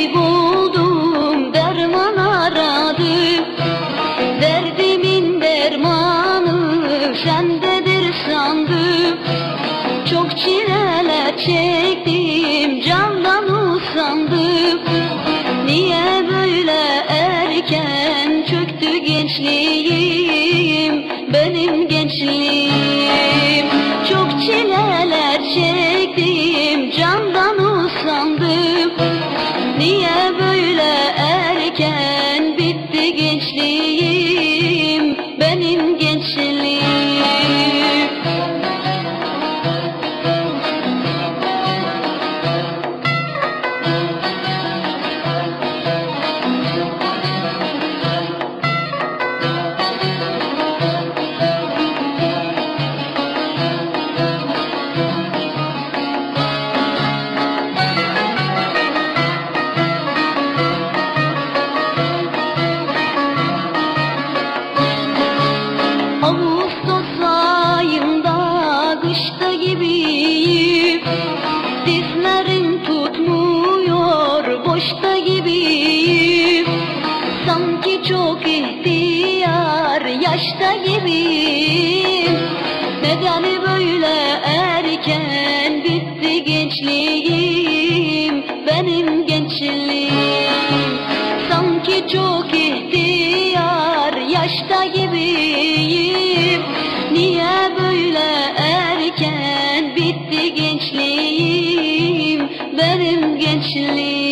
buldum, derman aradım. Derdimin dermanı sendedir sandım. Çok çileler çektim, candan usandım. Niye böyle erken çöktü gençliğim, benim gençliğim? Çok çileler çektim, candan usandım. Niye böyle erken bitti gençliğim, benim gençliğim? Ağustos ayında kışta gibiyim, dizlerim tutmuyor, boşta gibiyim. Sanki çok ihtiyar yaşta gibiyim. Neden böyle erken bitti gençliğim, benim gençliğim? Sanki çok ihtiyar yaşta gibiyim. Niye böyle erken bitti gençliğim, benim gençliğim?